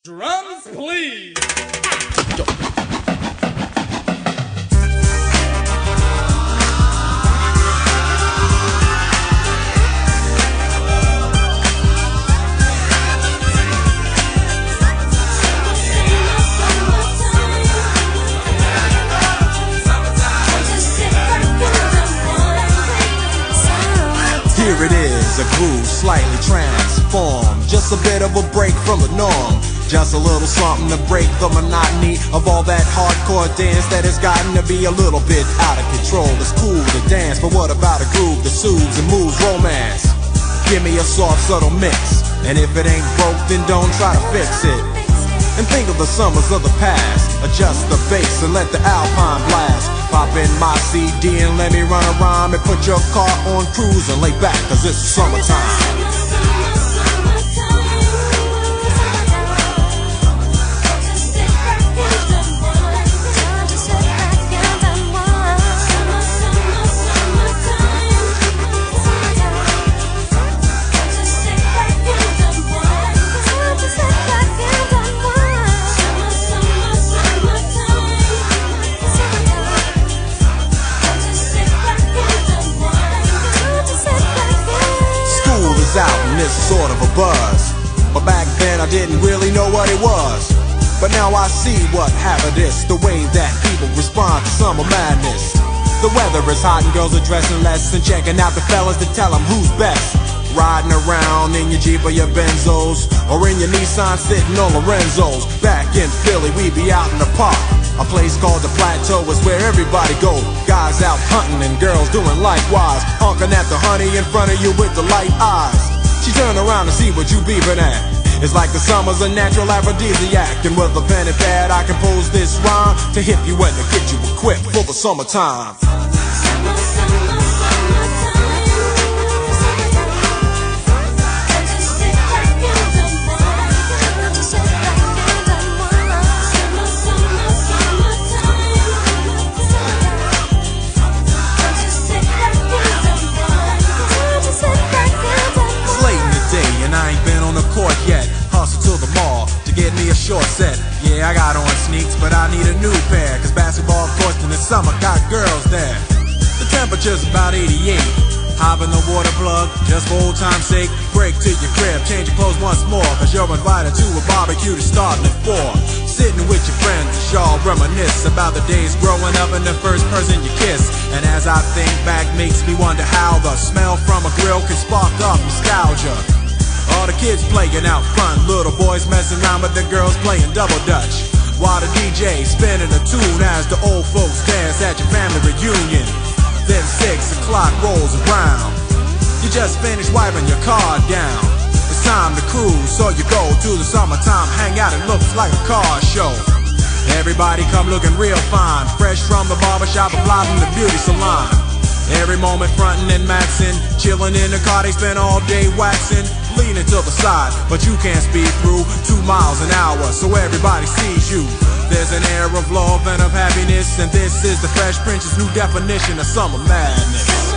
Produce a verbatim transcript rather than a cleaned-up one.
Drums, please. Here it is, a groove slightly transformed, just a bit of a break from the norm. Just a little something to break the monotony of all that hardcore dance that has gotten to be a little bit out of control. It's cool to dance, but what about a groove that soothes and moves romance? Give me a soft, subtle mix, and if it ain't broke, then don't try to fix it. And think of the summers of the past, adjust the bass and let the alpine blast. Pop in my C D and let me run a rhyme and put your car on cruise and lay back, cause it's summertime. Out and it's sort of a buzz, but back then I didn't really know what it was. But now I see what happened is the way that people respond to summer madness. The weather is hot and girls are dressing less and checking out the fellas to tell them who's best. Riding around in your Jeep or your Benzos, or in your Nissan sitting on Lorenzo's. Back in Philly we be out in the park, a place called the Plateau is where everybody go. Guys out hunting and girls doing likewise, honking at the honey in front of you with the light eyes. She turn around to see what you beeping at. It's like the summer's a natural aphrodisiac, and with a pen and pad I compose this rhyme to hip you and to get you equipped for the summertime. Short set, yeah, I got on sneaks, but I need a new pair, cause basketball courts in the summer got girls there. The temperature's about eighty-eight. Hop in the water plug, just for old time's sake. Break to your crib, change your clothes once more, cause you're invited to a barbecue to start at four. Sitting with your friends, y'all reminisce about the days growing up and the first person you kiss. And as I think back, makes me wonder how the smell from a grill can spark up nostalgia. All the kids playing out front, little boys messing around with the girls playing double dutch, while the D J spinning a tune as the old folks dance at your family reunion. Then six o'clock rolls around, you just finished wiping your car down. It's time to cruise, so you go to the summertime hangout. It looks like a car show. Everybody come looking real fine, fresh from the barbershop or fly from the beauty salon. Every moment frontin' and maxin', chillin' in the car they spend all day waxin', leaning to the side, but you can't speed through two miles an hour, so everybody sees you. There's an air of love and of happiness, and this is the Fresh Prince's new definition of summer madness.